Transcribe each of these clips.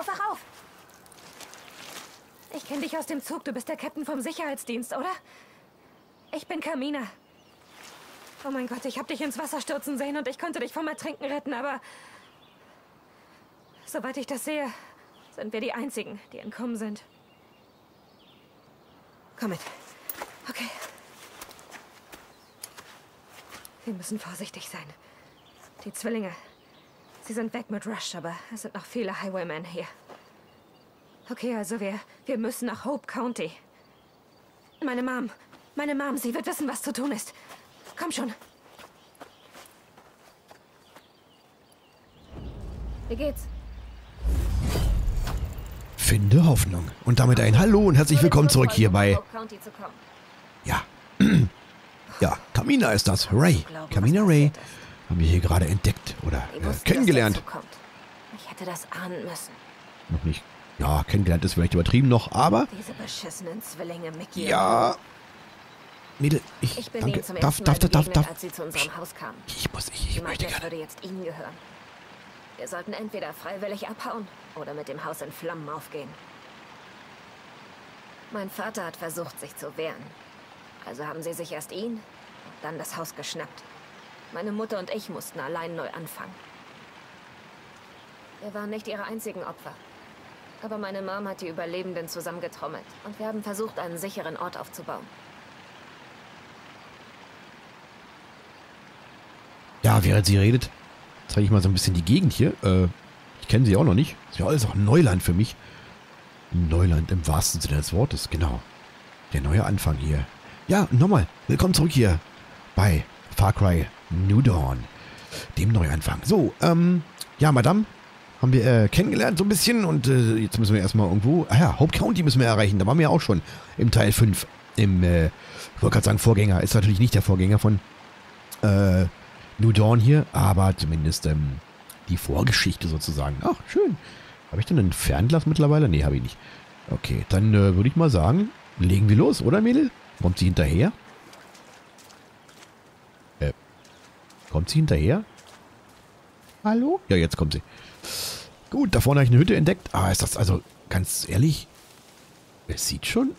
auf, wach auf! Ich kenne dich aus dem Zug. Du bist der Captain vom Sicherheitsdienst, oder? Ich bin Carmina. Oh mein Gott, ich habe dich ins Wasser stürzen sehen und ich konnte dich vom Ertrinken retten, aber... Soweit ich das sehe, sind wir die Einzigen, die entkommen sind. Komm mit. Okay. Wir müssen vorsichtig sein. Die Zwillinge. Sie sind weg mit Rush, aber es sind noch viele Highwaymen hier. Okay, also wir müssen nach Hope County. Meine Mom, sie wird wissen, was zu tun ist. Komm schon. Wie geht's? Finde Hoffnung. Und damit ein Hallo und herzlich willkommen zurück hier bei... Ja. Ja, Carmina ist das. Ray. Carmina Ray haben wir hier gerade entdeckt oder kennengelernt. Ich hätte das ahnen müssen. Noch nicht. Ja, kennengelernt ist vielleicht übertrieben noch, aber... Diese beschissenen Zwillinge, Mickey. Ja. Mädel, Ich bin danke. ihnen zum ersten Mal begegnet, als sie zu unserem Haus kamen. Ich Sie meinten, möchte es gerne. würde jetzt ihnen gehören. Wir sollten entweder freiwillig abhauen oder mit dem Haus in Flammen aufgehen. Mein Vater hat versucht, sich zu wehren. Also haben sie sich erst ihn und dann das Haus geschnappt. Meine Mutter und ich mussten allein neu anfangen. Wir waren nicht ihre einzigen Opfer. Aber meine Mom hat die Überlebenden zusammengetrommelt und wir haben versucht, einen sicheren Ort aufzubauen. Ja, während sie redet, zeige ich mal so ein bisschen die Gegend hier. Ich kenne sie auch noch nicht. Ist ja alles auch Neuland für mich. Neuland im wahrsten Sinne des Wortes, genau. Der neue Anfang hier. Ja, nochmal, willkommen zurück hier bei Far Cry New Dawn, dem Neuanfang. So, ja, Madame, haben wir kennengelernt so ein bisschen und jetzt müssen wir erstmal irgendwo, Hope County müssen wir erreichen, da waren wir ja auch schon im Teil 5, ich wollte gerade sagen Vorgänger, ist natürlich nicht der Vorgänger von New Dawn hier, aber zumindest die Vorgeschichte sozusagen. Ach, schön. Habe ich denn ein Fernglas mittlerweile? Nee, habe ich nicht. Okay, dann würde ich mal sagen, legen wir los, oder Mädel? Kommt sie hinterher? Kommt sie hinterher? Hallo? Ja, jetzt kommt sie. Gut, da vorne habe ich eine Hütte entdeckt. Ah, ist das also, ganz ehrlich, es sieht schon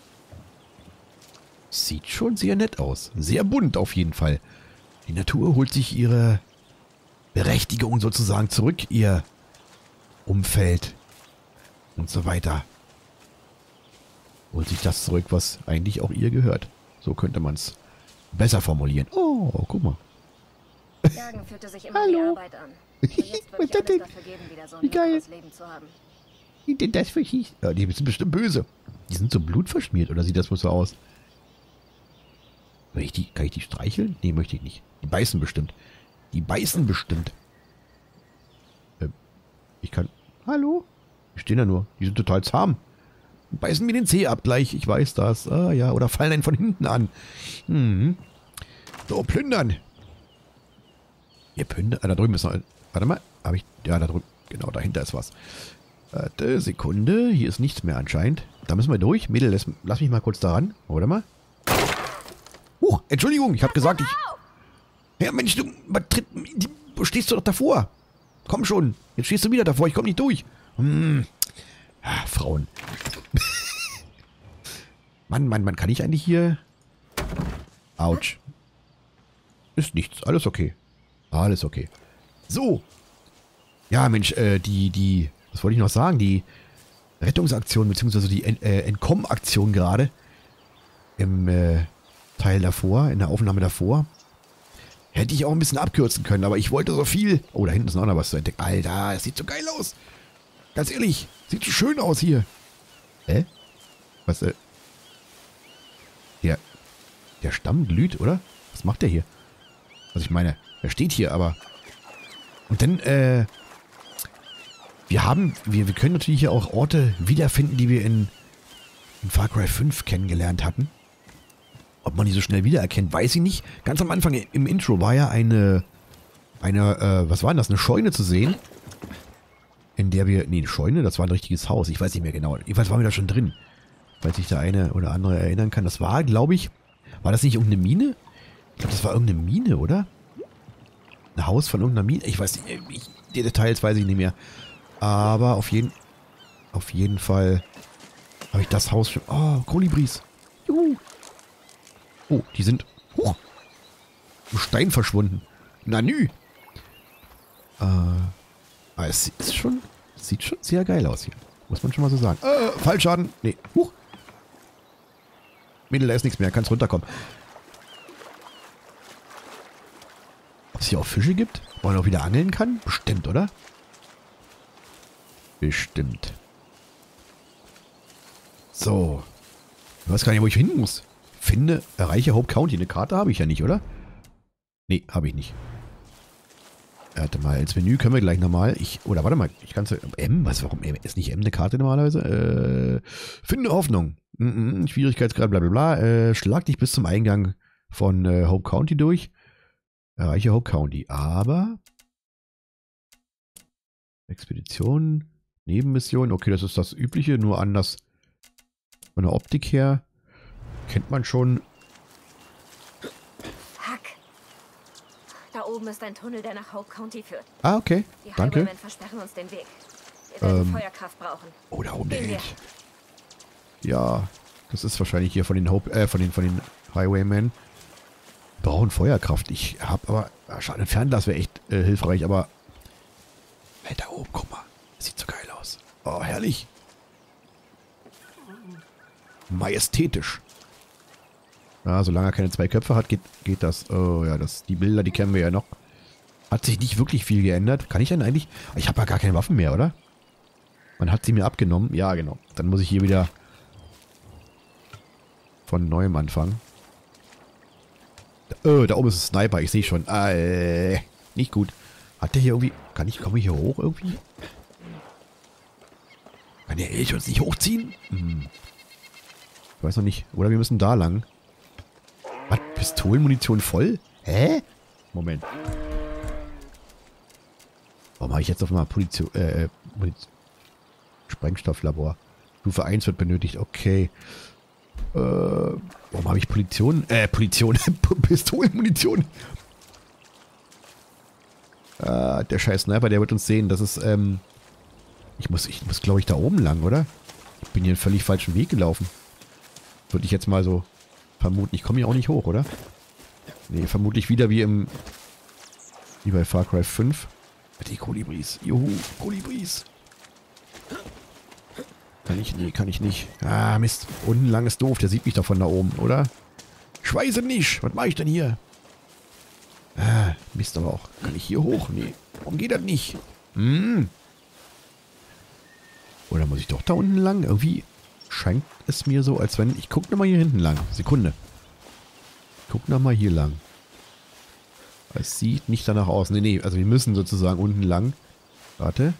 sehr nett aus. Sehr bunt auf jeden Fall. Die Natur holt sich ihre Berechtigung sozusagen zurück, ihr Umfeld und so weiter. Holt sich das zurück, was eigentlich auch ihr gehört. So könnte man es besser formulieren. Oh, guck mal. Jagen fühlte sich immer wie Arbeit an. Aber jetzt würde ich alles dafür geben, wieder so ein lockeres Leben zu haben. Wie denn das für Viech? Ja, die sind bestimmt böse. Die sind so blutverschmiert, oder sieht das wohl so aus? Kann ich die streicheln? Nee, möchte ich nicht. Die beißen bestimmt. Die beißen bestimmt. Ich kann... Hallo? Die stehen da nur. Die sind total zahm. Beißen mir den Zeh ab gleich. Ich weiß das. Ah ja, oder fallen einen von hinten an. So, plündern. Hier plündern. Da drüben ist noch... Warte mal. Habe ich... Ja, da drüben. Genau, dahinter ist was. Warte, Sekunde. Hier ist nichts mehr anscheinend. Da müssen wir durch. Mädel, lass mich mal kurz daran. Oder mal. Entschuldigung. Ich habe gesagt, Ja, Mensch, du stehst doch davor. Komm schon. Jetzt stehst du wieder davor. Ich komme nicht durch. Frauen. Mann. Kann ich eigentlich hier... Autsch. Ist nichts. Alles okay. Alles okay. So. Ja, Mensch, was wollte ich noch sagen? Die Rettungsaktion, beziehungsweise die Entkommenaktion gerade im Teil davor, in der Aufnahme davor, hätte ich auch ein bisschen abkürzen können, aber ich wollte so viel... Oh, da hinten ist noch was zu entdecken. Alter, das sieht so geil aus. Ganz ehrlich, sieht so schön aus hier. Was, Der Stamm glüht, oder? Was macht der hier? Also ich meine, er steht hier, aber... Und dann, wir können natürlich hier auch Orte wiederfinden, die wir in Far Cry 5 kennengelernt hatten. Ob man die so schnell wiedererkennt, weiß ich nicht. Ganz am Anfang im Intro war ja was war denn das? Eine Scheune zu sehen. In der wir... Nee, eine Scheune, das war ein richtiges Haus. Ich weiß nicht mehr genau. Jedenfalls waren wir da schon drin. Falls sich der eine oder andere erinnern kann. Das war, glaube ich... War das nicht irgendeine Mine? Ich glaube, das war irgendeine Mine, oder? Ein Haus von irgendeiner Mine? Ich weiß nicht. Die Details weiß ich nicht mehr. Aber auf jeden... auf jeden Fall habe ich das Haus schon... Oh, Kolibris. Juhu. Oh, die sind im Stein verschwunden. Na nü. Es sieht schon sehr geil aus hier. Muss man schon mal so sagen. Fallschaden. Nee. Mädel, da ist nichts mehr. Kannst runterkommen. Ob es hier auch Fische gibt? Wo man auch wieder angeln kann? Bestimmt, oder? Bestimmt. So. Ich weiß gar nicht, wo ich hin muss. Finde, erreiche Hope County. Eine Karte habe ich ja nicht, oder? Nee, habe ich nicht. Warte mal, ins Menü können wir gleich nochmal. Oder warte mal, ich kann es... M? Warum M? Ist nicht M eine Karte normalerweise? Finde Hoffnung. Schwierigkeitsgrad, bla bla bla. Schlag dich bis zum Eingang von Hope County durch. Erreiche Hope County. Aber... Expedition, Nebenmission. Okay, das ist das Übliche, nur anders von der Optik her. Kennt man schon. Fuck. Da oben ist ein Tunnel, der nach Hope County führt. Ah, okay. Die Danke. Highwaymen versperren uns den Weg. Wir werden Feuerkraft brauchen. Oh, da oben der Gehen wir. Held. Ja, das ist wahrscheinlich hier von den von den Highwaymen. Brauchen Feuerkraft. Ich habe aber... Schade, ein Fernglas wäre echt hilfreich, aber... Hey, da oben, guck mal. Das sieht so geil aus. Oh, herrlich. Majestätisch. Ja, solange er keine zwei Köpfe hat, geht das. Oh ja, die Bilder, die kennen wir ja noch. Hat sich nicht wirklich viel geändert. Kann ich denn eigentlich... Ich habe ja gar keine Waffen mehr, oder? Man hat sie mir abgenommen. Ja, genau. Dann muss ich hier wieder von neuem anfangen. Da oben ist ein Sniper. Ich sehe schon. Nicht gut. Hat der hier irgendwie... Komme ich hier hoch irgendwie? Kann der Elch uns nicht hochziehen? Ich weiß noch nicht. Oder wir müssen da lang. Was? Pistolenmunition voll? Hä? Moment. Warum habe ich jetzt auf einmal Sprengstofflabor? Stufe 1 wird benötigt. Okay. Warum habe ich Pistolenmunition? Der scheiß Sniper, der wird uns sehen. Das ist, ich muss glaube ich, da oben lang, oder? Ich bin hier einen völlig falschen Weg gelaufen. Würde ich jetzt mal so vermuten. Ich komme hier auch nicht hoch, oder? Nee, vermutlich wieder wie bei Far Cry 5. Die Kolibris. Juhu, Kolibris. Kann ich? Nee, kann ich nicht. Ah, Mist. Unten lang ist doof. Der sieht mich doch von da oben, oder? Ich weiß es nicht. Was mache ich denn hier? Ah, Mist aber auch. Kann ich hier hoch? Nee. Warum geht das nicht? Oder muss ich doch da unten lang? Irgendwie scheint es mir so, als wenn... Ich gucke nochmal hier hinten lang. Sekunde. Ich gucke nochmal hier lang. Es sieht nicht danach aus. Nee. Also wir müssen sozusagen unten lang. Warte.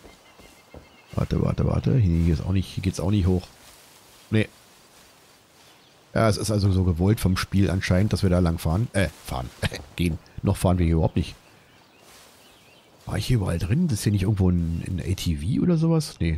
Hier geht's auch nicht hoch. Nee. Ja, es ist also so gewollt vom Spiel anscheinend, dass wir da lang fahren. Gehen. Noch fahren wir hier überhaupt nicht. War ich hier überall drin? Das ist hier nicht irgendwo ein ATV oder sowas? Nee.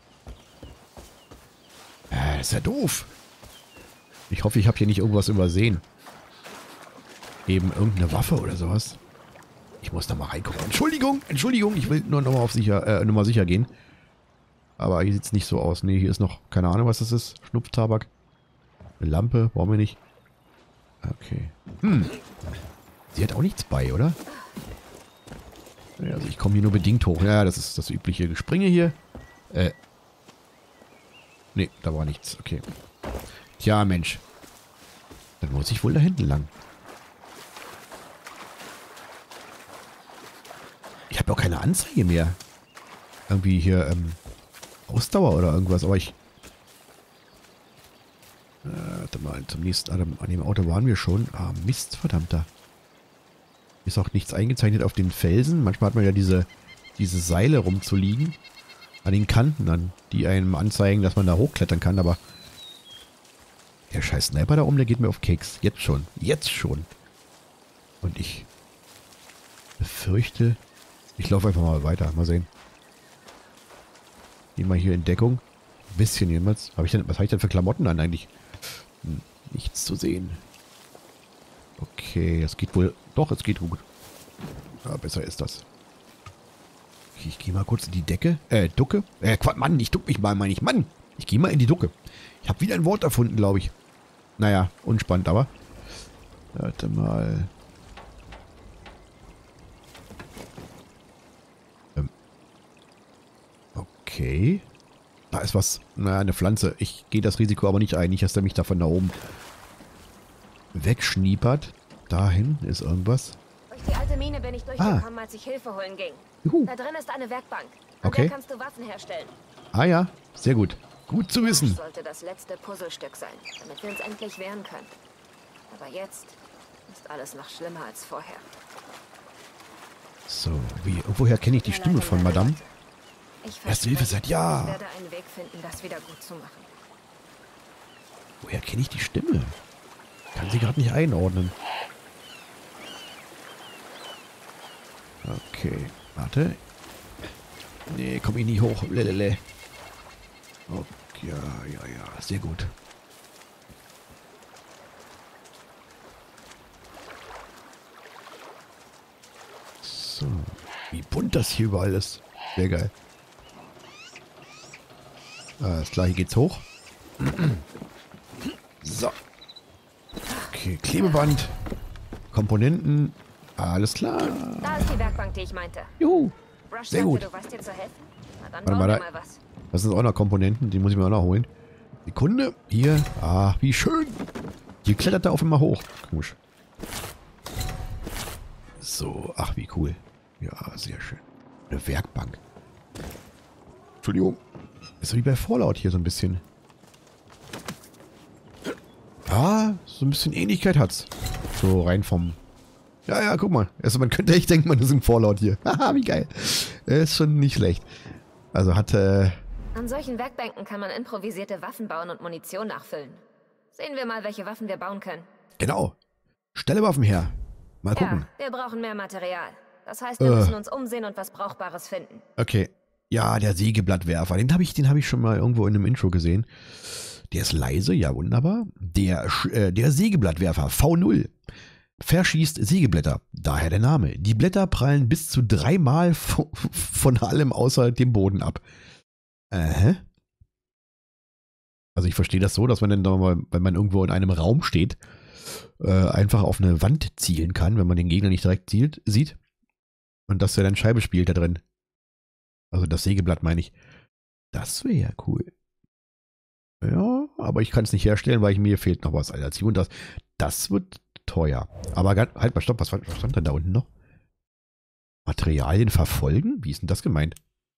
Das ist ja doof. Ich hoffe, ich habe hier nicht irgendwas übersehen. Eben irgendeine Waffe oder sowas. Ich muss da mal reingucken. Entschuldigung. Ich will nur nochmal Nummer sicher gehen. Aber hier sieht es nicht so aus. Nee, hier ist noch... Keine Ahnung, was das ist. Schnupftabak. Eine Lampe. Brauchen wir nicht. Okay. Sie hat auch nichts bei, oder? Ja, also ich komme hier nur bedingt hoch. Ja, das ist das übliche Gespringe hier. Nee, da war nichts. Okay. Tja, Mensch. Dann muss ich wohl da hinten lang. Ich habe auch keine Anzeige mehr. Irgendwie hier, Ausdauer oder irgendwas, aber ich... warte mal, zum nächsten... an dem Auto waren wir schon. Ah, Mist, verdammter. Ist auch nichts eingezeichnet auf den Felsen. Manchmal hat man ja diese Seile rumzuliegen. An den Kanten dann, die einem anzeigen, dass man da hochklettern kann, aber... Der scheiß Sniper da oben, der geht mir auf Keks. Jetzt schon. Und ich befürchte... Ich laufe einfach mal weiter. Mal sehen. Gehen wir hier in Deckung. Ein bisschen jedenfalls. Was habe ich denn für Klamotten an eigentlich? Nichts zu sehen. Okay, es geht wohl... Doch, es geht gut. Ja, besser ist das. Ich gehe mal kurz in die Decke. Ducke? Mann, ich duck mich mal, meine ich. Mann, ich gehe mal in die Ducke. Ich habe wieder ein Wort erfunden, glaube ich. Naja, unspannend, aber. Warte mal. Okay. Da ist was. Naja, eine Pflanze. Ich gehe das Risiko aber nicht ein. Nicht, dass der mich da von da oben wegschniepert. Dahin ist irgendwas. Durch die alte Mine bin ich durchgekommen, als ich Hilfe holen ging. Juhu. Da drin ist eine Werkbank. An Okay. der kannst du Waffen herstellen. Ah ja, sehr gut. Gut zu Das wissen. sollte das letzte Puzzlestück sein, damit wir uns endlich wehren können. Aber jetzt ist alles noch schlimmer als vorher. So, woher kenne ich die Stimme von Madame? Ich Erste Hilfe seit ja. Ich werde einen Weg finden, das wieder gut zu machen. Woher kenne ich die Stimme? Kann sie gerade nicht einordnen. Okay, warte. Nee, komm ich nicht hoch. Lelele. Okay, ja, sehr gut. So, wie bunt das hier überall ist. Sehr geil. Alles klar, hier geht's hoch. So. Okay, Klebeband. Komponenten. Alles klar. Da ist die Werkbank, die ich meinte. Juhu. Rush Sehr sagte, gut. du weißt dir zu helfen? Na dann Warte bauen mal, wir da- mal was. Das sind auch noch Komponenten, die muss ich mir auch noch holen. Sekunde. Hier. Ah, wie schön. Hier klettert er auf einmal hoch. Komisch. So, ach, wie cool. Ja, sehr schön. Eine Werkbank. Entschuldigung. Ist so wie bei Fallout hier so ein bisschen. Ah, so ein bisschen Ähnlichkeit hat's. So rein vom... Ja, guck mal. Also man könnte echt denken, man ist ein Fallout hier. Haha, wie geil. Ist schon nicht schlecht. Also hat, An solchen Werkbänken kann man improvisierte Waffen bauen und Munition nachfüllen. Sehen wir mal, welche Waffen wir bauen können. genau. Stelle Waffen her. Mal gucken. Ja, wir brauchen mehr Material. Das heißt, wir müssen uns umsehen und was Brauchbares finden. Okay. Ja, der Sägeblattwerfer. Den hab ich schon mal irgendwo in einem Intro gesehen. Der ist leise, ja wunderbar. Der Sägeblattwerfer V0 verschießt Sägeblätter. Daher der Name. Die Blätter prallen bis zu 3-mal von allem außer dem Boden ab. Also ich verstehe das so, dass man dann doch mal, wenn man irgendwo in einem Raum steht, einfach auf eine Wand zielen kann, wenn man den Gegner nicht direkt sieht. Und dass er dann Scheibe spielt da drin. Also das Sägeblatt meine ich. Das wäre ja cool. Ja, aber ich kann es nicht herstellen, weil mir fehlt noch was. Also und das wird teuer. Aber halt mal, stopp, was stand denn da unten noch? Materialien verfolgen? Wie ist denn das gemeint?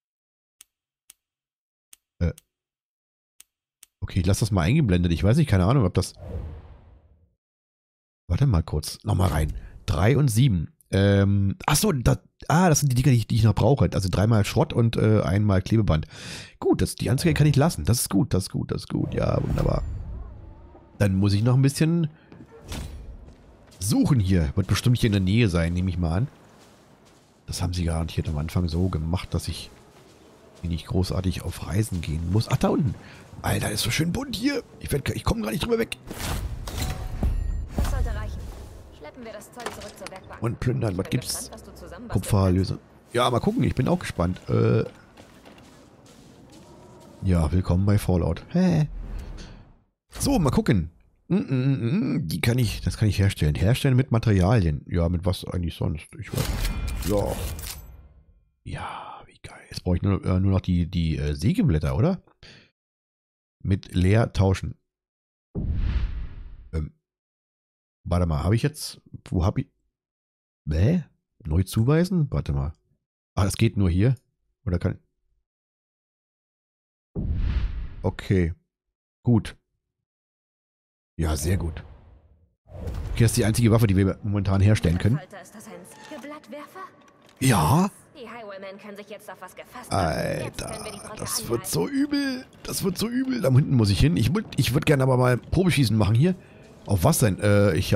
Okay, ich lasse das mal eingeblendet. Ich weiß nicht, keine Ahnung, ob das... Warte mal kurz. Nochmal rein. 3 und 7. Achso, das sind die Dinger, die ich noch brauche. Also 3-mal Schrott und 1-mal Klebeband. Gut, die Anzeige kann ich lassen. Das ist gut. Ja, wunderbar. Dann muss ich noch ein bisschen suchen hier. Wird bestimmt hier in der Nähe sein, nehme ich mal an. Das haben sie garantiert am Anfang so gemacht, dass ich nicht großartig auf Reisen gehen muss. Ach, da unten. Alter, ist so schön bunt hier. Ich komme gar nicht drüber weg. Das sollte reichen. Schleppen wir das Zeug zurück zur Werkbank. Und plündern. Was Ich bin gibt's? gespannt, was du zusammenbasteln Kupferlöse. Ja, mal gucken. Ich bin auch gespannt. Ja, willkommen bei Fallout. Hä? So, mal gucken. Das kann ich herstellen. Herstellen mit Materialien. Ja, mit was eigentlich sonst? Ich weiß nicht. So. Ja, wie geil. Jetzt brauche ich nur noch die Sägeblätter, oder? Mit leer tauschen. Warte mal, habe ich jetzt... Wo habe ich... Neu zuweisen? Warte mal. Ah, das geht nur hier? Oder kann... Okay. Gut. Ja, sehr gut. Okay, das ist die einzige Waffe, die wir momentan herstellen können. Falter, ist das ein Sägeblattwerfer? Ja. Die Highwaymen können sich jetzt auf was gefasst machen. Jetzt können wir die Alter, Brücke das anhalten. wird so übel. Das wird so übel. Da hinten muss ich hin. Ich würd gerne aber mal Probeschießen machen hier. Auf was denn? Ich hab...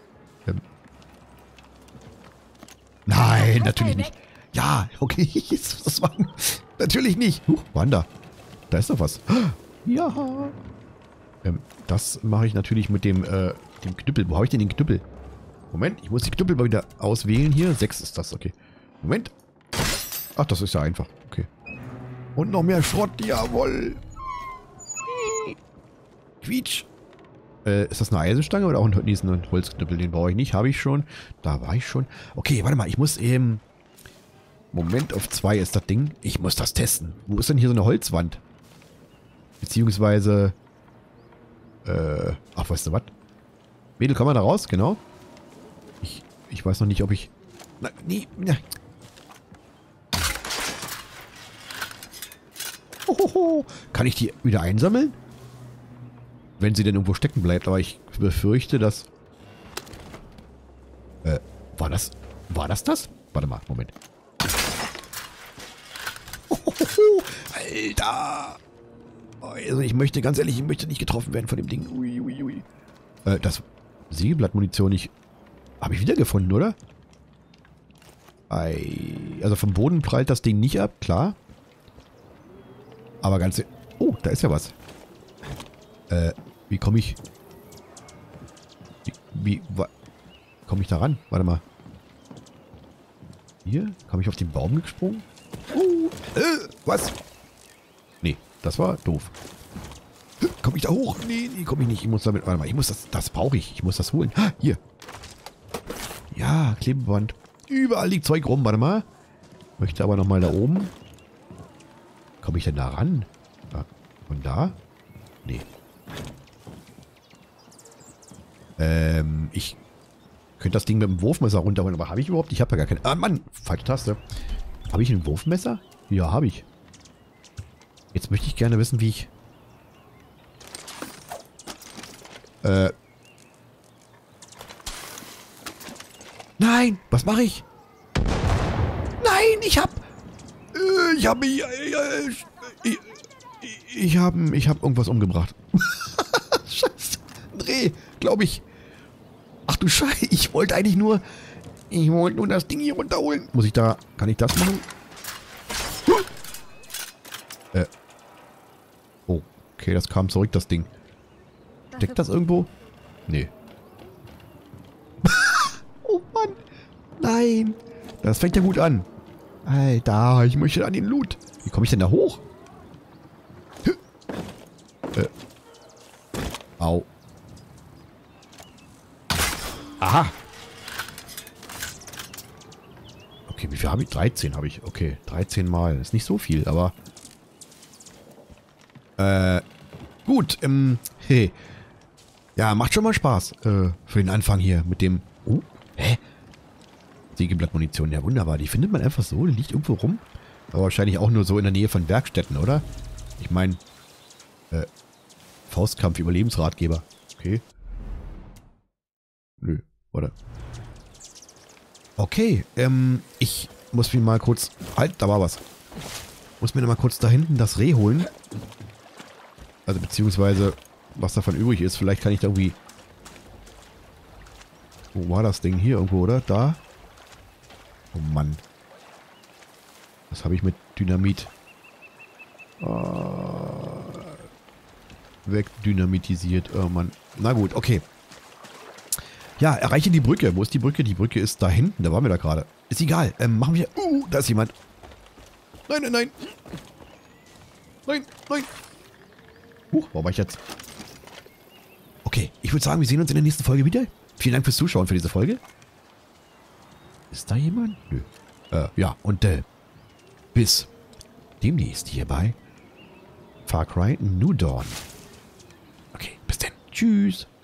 Nein, natürlich nicht. Ja, okay. Das war... Natürlich nicht. Wanda. Da ist doch was. Ja. Das mache ich natürlich mit dem Knüppel. Wo habe ich denn den Knüppel? Moment, ich muss die Knüppel mal wieder auswählen hier. 6 ist das, okay. Moment. Ach, das ist ja einfach. Okay. Und noch mehr Schrott, jawohl. Quietsch. Ist das eine Eisenstange oder auch ein Holzknüppel? Den brauche ich nicht. Habe ich schon. Da war ich schon. Okay, warte mal. Ich muss eben... Moment, auf 2 ist das Ding. Ich muss das testen. Wo ist denn hier so eine Holzwand? Beziehungsweise... ach, weißt du was? Mädel, komm mal da raus, genau. Ich weiß noch nicht, ob ich... Na, nee, na. Hohoho. Kann ich die wieder einsammeln? Wenn sie denn irgendwo stecken bleibt, aber ich befürchte, dass... War das das? Warte mal, Moment. Hohoho. Alter! Also ich möchte, ganz ehrlich, ich möchte nicht getroffen werden von dem Ding. Ui, ui, ui. Das Sägeblattmunition habe ich wiedergefunden, oder? Also vom Boden prallt das Ding nicht ab, klar. Aber ganz... Oh, da ist ja was. Wie komme ich... Wie komme ich da ran? Warte mal. Hier? Komme ich auf den Baum gesprungen? Was? Nee, das war doof. Komme ich da hoch? Nee, komme ich nicht. Ich muss damit... Warte mal, ich muss das brauche ich. Ich muss das holen. Hier. Ja, Klebeband. Überall liegt Zeug rum. Warte mal. Möchte aber nochmal da oben. Komme ich denn da ran? Von da? Nee. Ich könnte das Ding mit dem Wurfmesser runterholen, aber habe ich überhaupt? Ich habe ja gar keine... Ah, Mann! Falsche Taste. Habe ich ein Wurfmesser? Ja, habe ich. Jetzt möchte ich gerne wissen, wie ich... Nein! Was mache ich? Nein! Ich hab irgendwas umgebracht. Scheiße. Dreh, glaube ich. Ach du Scheiße, ich wollte eigentlich nur... Ich wollte nur das Ding hier runterholen. Muss ich da... Kann ich das machen? Oh, okay, das kam zurück, das Ding. Steckt das irgendwo? Nee. Oh Mann. Nein. Das fängt ja gut an. Alter, ich möchte an den Loot. Wie komme ich denn da hoch? Au. Aha. Okay, wie viel habe ich? 13 habe ich. Okay, 13 Mal. Ist nicht so viel, aber... Gut, hey. Ja, macht schon mal Spaß. Für den Anfang hier mit dem... Oh, hä? Sägeblattmunition. Ja, wunderbar. Die findet man einfach so. Die liegt irgendwo rum. Aber wahrscheinlich auch nur so in der Nähe von Werkstätten, oder? Ich meine... Faustkampf, Überlebensratgeber. Okay. Nö, warte. Okay, ich muss mir mal kurz... Halt, da war was. Muss mir noch mal kurz da hinten das Reh holen. Also beziehungsweise, was davon übrig ist. Vielleicht kann ich da irgendwie... Wo war das Ding? Hier irgendwo, oder? Da? Oh Mann. Was habe ich mit Dynamit? Wegdynamitisiert. Oh Mann. Na gut, okay. Ja, erreiche die Brücke. Wo ist die Brücke? Die Brücke ist da hinten. Da waren wir da gerade. Ist egal. Machen wir... da ist jemand. Nein, nein, nein. Nein, nein. Wo war ich jetzt? Okay, ich würde sagen, wir sehen uns in der nächsten Folge wieder. Vielen Dank fürs Zuschauen für diese Folge. Ist da jemand? Nö. Ja, und bis demnächst hier bei Far Cry New Dawn. Okay, bis dann. Tschüss.